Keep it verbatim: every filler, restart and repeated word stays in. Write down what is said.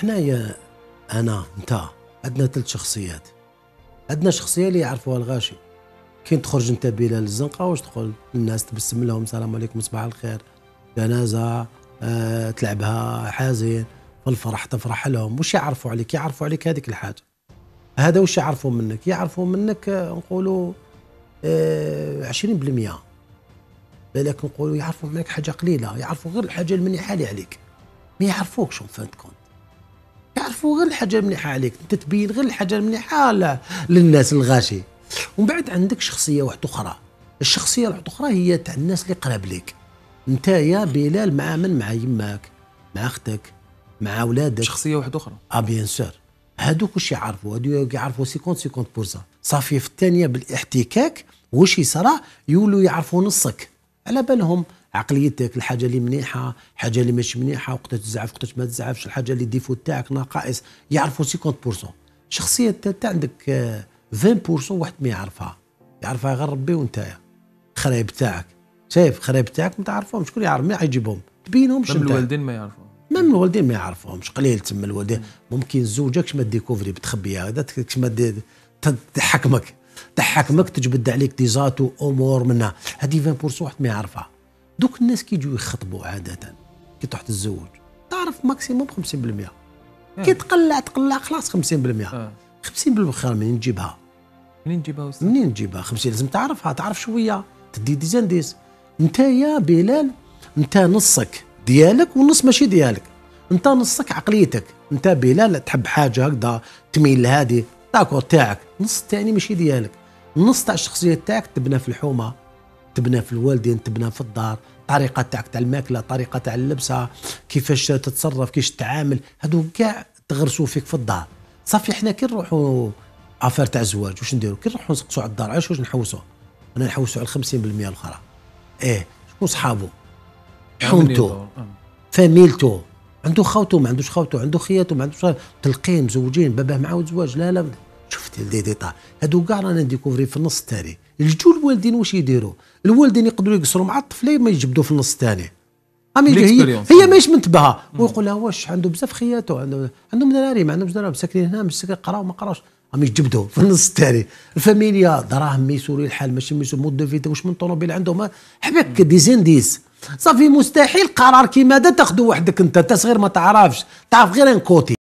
حنايا انا انت عندنا ثلاث شخصيات. عندنا شخصيه اللي يعرفوها الغاشي، كاين تخرج انت بلا للزنقه واش تقول للناس تبسم لهم السلام عليكم صباح الخير، جنازه آه تلعبها حزين، في الفرح تفرح لهم، واش يعرفوا عليك؟ يعرفوا عليك هذيك الحاجه. هذا واش يعرفوا منك؟ يعرفوا منك آه نقولوا آه عشرين بالمئة، بالك نقولوا يعرفوا منك حاجه قليله، يعرفوا غير الحاجه المليحه اللي عليك، ما يعرفوكش اون فان كونت، يعرفوا غير الحاجه المليحه عليك، انت تبين غير الحاجه المليحه للناس الغاشي. ومن بعد عندك شخصيه واحده اخرى، الشخصيه الواحده اخرى هي تاع الناس اللي قراب لك. انت يا بلال مع من؟ مع يماك، مع اختك، مع اولادك. شخصيه واحده اخرى اه بيان سور. هادوك واش يعرفوا؟ هادوك يعرفوا خمسين خمسين بالمئة صافي. في الثانيه بالاحتكاك واش يصرى؟ يولوا يعرفوا نصك، على بالهم عقليتك، الحاجه اللي منيحه، الحاجه اللي مش منيحه، وقت تزعف وقت ما تزعفش، الحاجه اللي ديفو تاعك ناقص، يعرفوا خمسين بالمئة. الشخصيه الثالثه عندك عشرين بالمئة واحد ما يعرفها، يعرفها غير ربي وانتايا، خرايب تاعك. شايف خرايب تاعك ما تعرفهمش، شكون يعرف؟ ما يجيبهم تبينهمش. من الوالدين ما يعرفوهم، من الوالدين ما يعرفوهمش، قليل تما الوالدين. ممكن زوجك كش ما ديكوفري بتخبيها، هذا كش ما تحكمك تحكمك تجبد عليك ديزات وامور منها. هذه عشرين بالمئة واحد ما يعرفها. دوك الناس كي يجوا يخطبوا عاده كي تروح تتزوج تعرف ماكسيموم خمسين بالمئة، كي تقلع تقلع خلاص خمسين بالمئة. خمسين بالمئة خير منين تجيبها؟ منين تجيبها؟ منين تجيبها خمسين؟ لازم تعرفها، تعرف شويه، تدي ديزانديس. انت يا بلال انت نصك ديالك والنص ماشي ديالك، انت نصك عقليتك، انت بلال تحب حاجه هكذا تميل لهذه داكور تاعك، النص الثاني ماشي ديالك. النص تاع الشخصيه تاعك تبنى في الحومه، تبنى في الوالدين، تبنى في الدار، طريقه تاعك تاع الماكله، طريقه تاع اللبسه، كيفاش تتصرف، كيفاش تتعامل، هادو كاع تغرسوا فيك في الدار. صافي حنا كي نروحوا افير تاع الزواج واش نديروا؟ كي نروحوا نسقسوا على الدار علاش واش نحوسوا؟ انا نحوسوا على خمسين بالمئة الاخرى. ايه شكون صحابو؟ حومتو، فاميلتو، عنده خوتو ما عندوش خوتو، عنده خياتو ما عندوش، تلقيه مزوجين باباه معاه زواج. لا لا شفت دي ديطا هادو كاع رانا نديكوفري في النص الثاني. الجو الوالدين واش يديروا؟ الوالدين يقدروا يقصروا مع الطفل ما يجبدوا في النص الثاني. هي هي ماهيش منتبهه ويقول لها واش عنده بزاف خياتو، عنده عندهم دراري ما عندهمش دراري، ساكنين هنا مش ساكن قراو ما قراوش، راهم يجبدوا في النص الثاني. الفاميليا دراهم ميسوري الحال ماشي ميسور مود دو فيتا، واش من طوموبيل عندهم حبك ديزينديس. صافي مستحيل قرار كيما هذا تاخذوا وحدك انت، انت صغير ما تعرفش، تعرف غير ان كوتي.